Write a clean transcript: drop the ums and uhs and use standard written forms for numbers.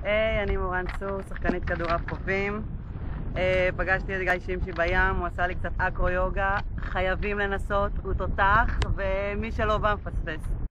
היי, אני מורן צור, שחקנית כדורעף חופים. פגשתי את גיא שמשי בים, הוא עשה לי קצת אקרו יוגה. חייבים לנסות, הוא תותח, ומי שלא בא מפספס.